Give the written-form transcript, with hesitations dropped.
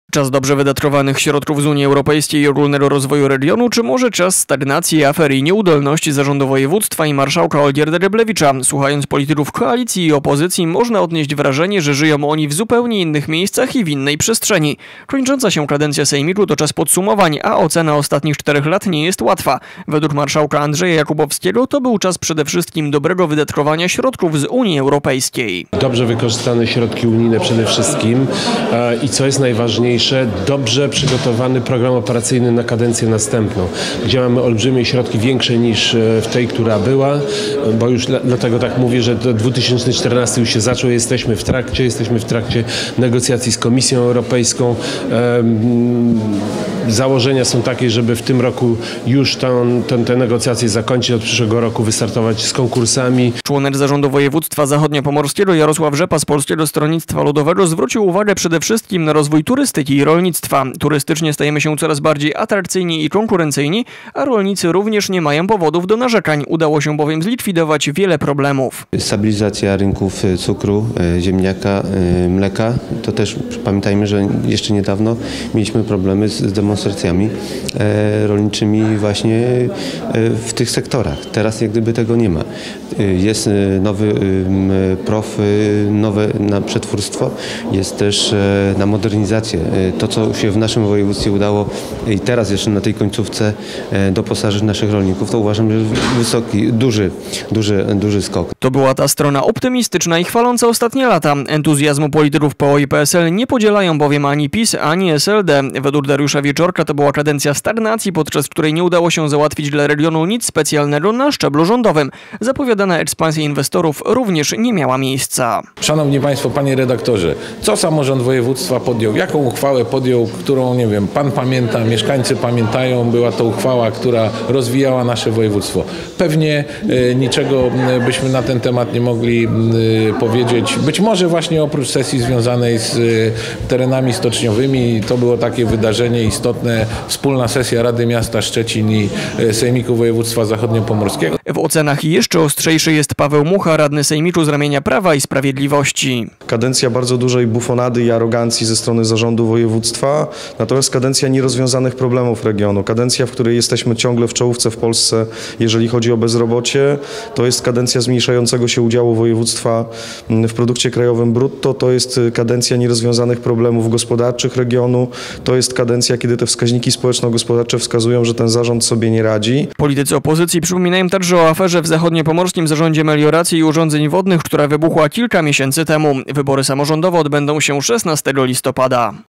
Czas dobrze wydatkowanych środków z Unii Europejskiej i ogólnego rozwoju regionu, czy może czas stagnacji, afer i nieudolności zarządu województwa i marszałka Olgierda Ryblewicza? Słuchając polityków koalicji i opozycji, można odnieść wrażenie, że żyją oni w zupełnie innych miejscach i w innej przestrzeni. Kończąca się kadencja sejmiku to czas podsumowań, a ocena ostatnich 4 lat nie jest łatwa. Według marszałka Andrzeja Jakubowskiego to był czas przede wszystkim dobrego wydatkowania środków z Unii Europejskiej. Dobrze wykorzystane środki unijne przede wszystkim i co jest najważniejsze, dobrze przygotowany program operacyjny na kadencję następną, gdzie mamy olbrzymie środki, większe niż w tej, która była, bo już dlatego tak mówię, że 2014 już się zaczął, jesteśmy w trakcie negocjacji z Komisją Europejską. Założenia są takie, żeby w tym roku już te negocjacje zakończyć, od przyszłego roku wystartować z konkursami. Członek zarządu województwa zachodniopomorskiego Jarosław Rzepa z Polskiego Stronnictwa Ludowego zwrócił uwagę przede wszystkim na rozwój turystyki i rolnictwa. Turystycznie stajemy się coraz bardziej atrakcyjni i konkurencyjni, a rolnicy również nie mają powodów do narzekań. Udało się bowiem zlikwidować wiele problemów. Stabilizacja rynków cukru, ziemniaka, mleka. To też pamiętajmy, że jeszcze niedawno mieliśmy problemy z demonstracjami rolniczymi właśnie w tych sektorach. Teraz jak gdyby tego nie ma. Jest nowy PROW, nowe na przetwórstwo, jest też na modernizację. To, co się w naszym województwie udało i teraz jeszcze na tej końcówce doposażyć naszych rolników, to uważam, że wysoki, duży skok. To była ta strona optymistyczna i chwaląca ostatnie lata. Entuzjazmu polityków PO i PSL nie podzielają bowiem ani PiS, ani SLD. Według Dariusza Wieczorka to była kadencja stagnacji, podczas której nie udało się załatwić dla regionu nic specjalnego na szczeblu rządowym. Zapowiadana ekspansja inwestorów również nie miała miejsca. Szanowni Państwo, Panie redaktorze, co samorząd województwa podjął? Jaką uchwałę podjął, którą, nie wiem, Pan pamięta, mieszkańcy pamiętają? Była to uchwała, która rozwijała nasze województwo. Pewnie niczego byśmy na ten temat nie mogli powiedzieć. Być może właśnie oprócz sesji związanej z terenami stoczniowymi, to było takie wydarzenie istotne, wspólna sesja Rady Miasta Szczecin i Sejmiku Województwa Zachodniopomorskiego. W ocenach jeszcze ostrzejszy jest Paweł Mucha, radny sejmiku z ramienia Prawa i Sprawiedliwości. Kadencja bardzo dużej bufonady i arogancji ze strony zarządu województwa, natomiast kadencja nierozwiązanych problemów regionu. Kadencja, w której jesteśmy ciągle w czołówce w Polsce, jeżeli chodzi o bezrobocie. To jest kadencja zmniejszającego się udziału województwa w produkcie krajowym brutto. To jest kadencja nierozwiązanych problemów gospodarczych regionu. To jest kadencja, kiedy te wskaźniki społeczno-gospodarcze wskazują, że ten zarząd sobie nie radzi. Politycy opozycji przypominają także o aferze w Zachodniopomorskim Zarządzie Melioracji i Urządzeń Wodnych, która wybuchła kilka miesięcy temu. Wybory samorządowe odbędą się 16 listopada.